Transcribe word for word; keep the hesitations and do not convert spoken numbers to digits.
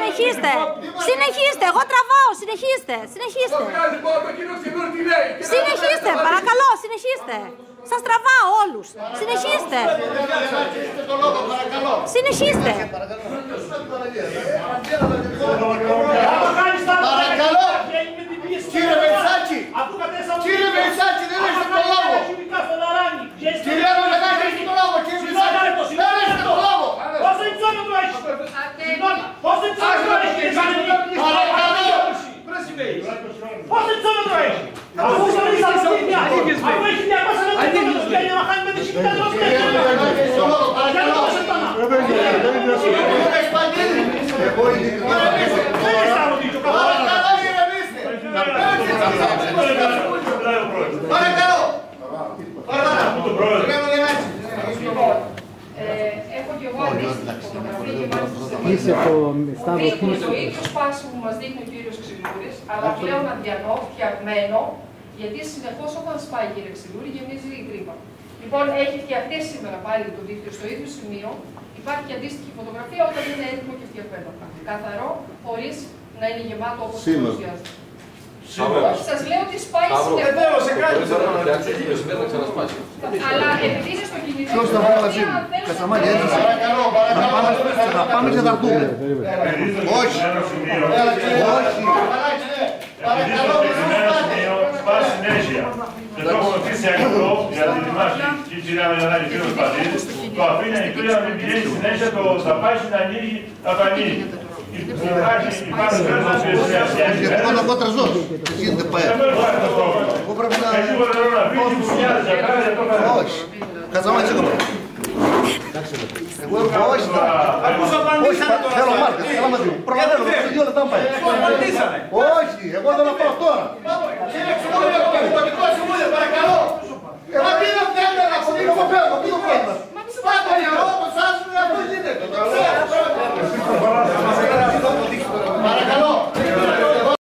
συνεχίστε. Συνεχίστε, εγώ τραβάω, συνεχίστε. Συνεχίστε. Συνεχίστε, παρακαλώ, συνεχίστε. Σας τραβάω όλους. Συνεχίστε. Συνεχίστε. Παρακαλώ. Κύριε Βελσάκη. Κύριε Βελσάκη, δεν έχετε το λόγο. Κύριε Βελσάκη, έχετε το λόγο. Κύριε Βελσάκη, δεν έχετε το λόγο. Πόσο υψώνο το έχεις. Πόσο υψώνο το έχεις. Παρακαλώ. Πόσο υψώνο το έχεις. Αφού γνωρίζεις τα σπίτια. Αφού έχεις διακόσια λεπτά για να χάνει με τη σκηνή του Παρακαλώ. Έχω και εγώ αντίστοιχη φωτογραφία και μάλιστα το ίδιο σπάσιμο που μας δείχνει ο κύριος Ξυλούρης, αλλά πλέον αδιανό, φτιαγμένο, γιατί συνεχώς όταν σπάει, κύριε Ξυλούρη, γεμίζει η τρύπα. Λοιπόν, έχει φτιαχτεί σήμερα πάλι το δίκτυο στο ίδιο σημείο. Υπάρχει και αντίστοιχη φωτογραφία όταν είναι έτοιμο και φτιαγμένο. Καθαρό, χωρίς να είναι γεμάτο όπως παρουσιάζεται. Όχι, σας λέω ότι σπάει συνεχώς. Αλλά επειδή είναι στο κινητό, ποιος θα βγάλει μαζί μου. Κασταμάκη, έτσι. Θα πάμε και θα έρθουμε. Όχι. Όχι. Παρακαλώ, σπάει συνέχεια. Και το έχουμε αφήσει ανοιχτό για να ετοιμάσει η κυρία Μελανάκη και ο κύριος Πατήρης. Το αφήνει ανοιχτό για να μην πηγαίνει συνέχεια, θα πάει να ανοίγει, θα το ανοίγει. Γιατί πάνω από τραζός. Εσύ δεν πάει. Εγώ πρέπει να... Όχι. Κασταμάκη, εγώ πρέπει. Εγώ όχι. Όχι, θέλω μάρκες, θέλω μαζί μου. Προλαβαίνω, δύο λεπτά μου πάει. Όχι, εγώ θέλω να πάω τώρα.